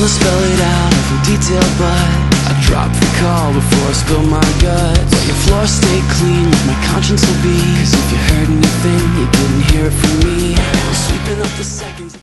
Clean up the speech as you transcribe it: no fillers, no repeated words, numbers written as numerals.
spell it out every detail, but I drop the call before I spill my guts. Let your floor stay clean, like my conscience will be, 'cause if you heard anything, you didn't hear it from me. Sweeping up the second